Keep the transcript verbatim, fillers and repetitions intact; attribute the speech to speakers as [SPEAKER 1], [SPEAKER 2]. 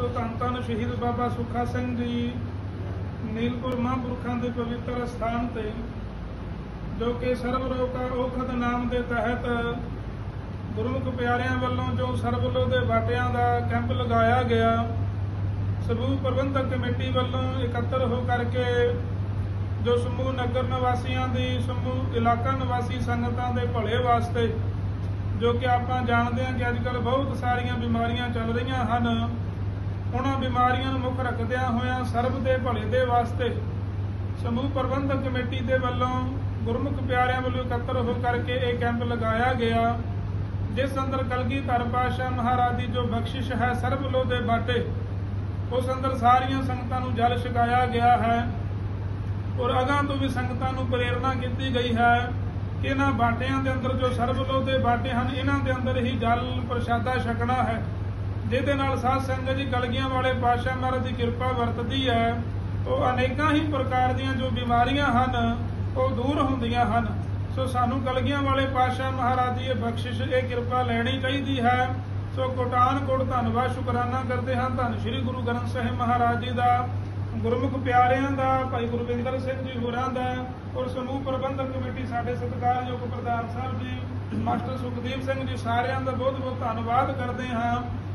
[SPEAKER 1] ਸੋ ਧੰਨ ਧੰਨ ਸ਼ਹੀਦ ਬਾਬਾ ਸੁੱਖਾ ਸਿੰਘ ਜੀ ਨੀਲਪੁਰ ਮਹਾਂਪੁਰਖਾਂ ਦੇ ਪਵਿੱਤਰ ਸਥਾਨ ਤੇ ਜੋ ਕਿ ਸਰਬ ਰੋਕਾ ਔਖਦ ਨਾਮ ਦੇ ਤਹਿਤ ਗੁਰਮੁਖ ਪਿਆਰਿਆਂ ਵੱਲੋਂ ਜੋ ਸਰਬਲੋ ਦੇ ਬਾਟਿਆਂ ਦਾ ਕੈਂਪ ਲਗਾਇਆ ਗਿਆ। ਸਮੂਹ ਪ੍ਰਬੰਧਕ ਕਮੇਟੀ ਵੱਲੋਂ ਇਕੱਤਰ ਹੋ ਕਰਕੇ ਜੋ ਸਮੂਹ ਨਗਰ ਨਿਵਾਸੀਆਂ ਦੀ ਸਮੂਹ ਇਲਾਕਾ ਨਿਵਾਸੀ ਸੰਗਤਾਂ ਦੇ ਭਲੇ ਵਾਸਤੇ ਜੋ ਕਿ ਆਪਾਂ ਜਾਣਦੇ ਹਾਂ ਕਿ ਅੱਜ ਕੱਲ੍ਹ ਬਹੁਤ ਸਾਰੀਆਂ ਬਿਮਾਰੀਆਂ ਚੱਲ ਰਹੀਆਂ ਹਨ, ਉਹਨਾਂ ਬਿਮਾਰੀਆਂ ਨੂੰ ਮੁੱਖ ਰੱਖਦਿਆਂ ਹੋਇਆਂ ਸਰਬ ਦੇ ਭਲੇ ਦੇ ਵਾਸਤੇ ਸਮੂਹ ਪ੍ਰਬੰਧਕ ਕਮੇਟੀ ਦੇ ਵੱਲੋਂ ਗੁਰਮੁਖ ਪਿਆਰਿਆਂ ਵੱਲੋਂ ਇਕੱਤਰ ਹੋ ਕਰਕੇ ਇਹ ਕੈਂਪ ਲਗਾਇਆ ਗਿਆ, ਜਿਸ ਅੰਦਰ ਕਲਗੀਧਰ ਪਾਤਸ਼ਾਹ ਮਹਾਰਾਜ ਦੀ ਜੋ ਬਖਸ਼ਿਸ਼ ਹੈ ਸਰਬਲੋ ਦੇ ਬਾਟੇ, ਉਸ ਅੰਦਰ ਸਾਰੀਆਂ ਸੰਗਤਾਂ ਨੂੰ ਜਲ ਛਕਾਇਆ ਗਿਆ ਹੈ ਔਰ ਅਗਾਂਹ ਤੋਂ ਵੀ ਸੰਗਤਾਂ ਨੂੰ ਪ੍ਰੇਰਨਾ ਕੀਤੀ ਗਈ ਹੈ ਕਿ ਇਹਨਾਂ ਬਾਟਿਆਂ ਦੇ ਅੰਦਰ ਜੋ ਸਰਬਲੋ ਦੇ ਬਾਟੇ ਹਨ, ਇਹਨਾਂ ਦੇ ਅੰਦਰ ਹੀ ਜਲ ਪ੍ਰਸ਼ਾਦਾ ਛਕਣਾ ਹੈ, ਜਿਹਦੇ ਨਾਲ ਸਾਧ ਸੰਗਤ ਜੀ ਕਲਗੀਆਂ ਵਾਲੇ ਪਾਤਸ਼ਾਹ ਮਹਾਰਾਜ ਦੀ ਕਿਰਪਾ ਵਰਤਦੀ ਹੈ। ਉਹ ਅਨੇਕਾਂ ਹੀ ਪ੍ਰਕਾਰ ਦੀਆਂ ਜੋ ਬਿਮਾਰੀਆਂ ਹਨ ਉਹ ਦੂਰ ਹੁੰਦੀਆਂ ਹਨ। ਸੋ ਸਾਨੂੰ ਕਲਗੀਆਂ ਵਾਲੇ ਪਾਤਸ਼ਾਹ ਮਹਾਰਾਜ ਦੀ ਇਹ ਬਖਸ਼ਿਸ਼, ਇਹ ਕਿਰਪਾ ਲੈਣੀ ਚਾਹੀਦੀ ਹੈ। ਸੋ ਕੋਟਾਨ ਕੋਟ ਧੰਨਵਾਦ ਸ਼ੁਕਰਾਨਾ ਕਰਦੇ ਹਾਂ ਧੰਨ ਸ਼੍ਰੀ ਗੁਰੂ ਗ੍ਰੰਥ ਸਾਹਿਬ ਮਹਾਰਾਜ ਜੀ ਦਾ, ਗੁਰਮੁਖ ਪਿਆਰਿਆਂ ਦਾ, ਭਾਈ ਗੁਰਵਿੰਦਰ ਸਿੰਘ ਜੀ ਹੋਰਾਂ ਦਾ ਔਰ ਸਮੂਹ ਪ੍ਰਬੰਧਕ ਕਮੇਟੀ ਸਾਡੇ ਸਤਿਕਾਰਯੋਗ ਪ੍ਰਧਾਨ ਸਾਹਿਬ ਜੀ ਮਾਸਟਰ ਸੁਖਦੀਪ ਸਿੰਘ ਜੀ, ਸਾਰਿਆਂ ਦਾ ਬਹੁਤ ਬਹੁਤ ਧੰਨਵਾਦ ਕਰਦੇ ਹਾਂ।